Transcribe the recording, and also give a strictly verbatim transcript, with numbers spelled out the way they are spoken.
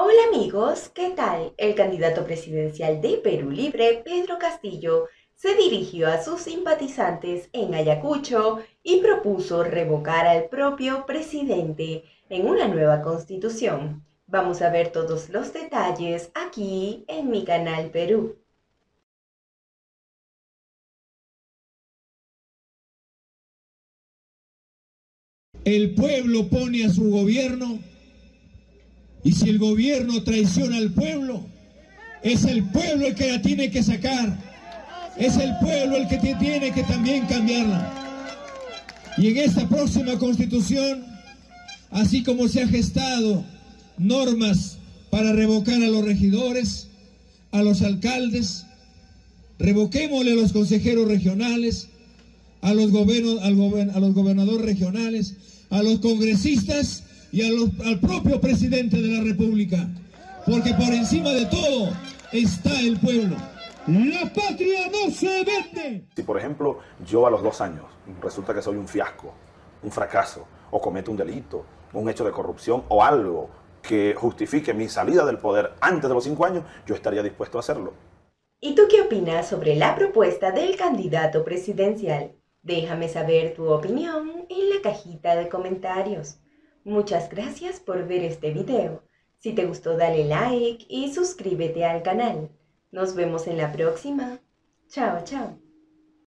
Hola amigos, ¿qué tal? El candidato presidencial de Perú Libre, Pedro Castillo, se dirigió a sus simpatizantes en Ayacucho y propuso revocar al propio presidente en una nueva constitución. Vamos a ver todos los detalles aquí en mi canal Perú. El pueblo pone a su gobierno y si el gobierno traiciona al pueblo, es el pueblo el que la tiene que sacar, es el pueblo el que tiene que también cambiarla. Y en esta próxima constitución, así como se han gestado normas para revocar a los regidores, a los alcaldes, revoquémosle a los consejeros regionales, a los, gobiernos, al gober, a los gobernadores regionales, a los congresistas y a los, al propio presidente de la República, porque por encima de todo está el pueblo. La patria no se vende. Si por ejemplo yo a los dos años resulta que soy un fiasco, un fracaso, o cometo un delito, un hecho de corrupción o algo que justifique mi salida del poder antes de los cinco años, yo estaría dispuesto a hacerlo. ¿Y tú qué opinas sobre la propuesta del candidato presidencial? Déjame saber tu opinión en la cajita de comentarios. Muchas gracias por ver este video. Si te gustó dale like y suscríbete al canal. Nos vemos en la próxima. Chao, chao.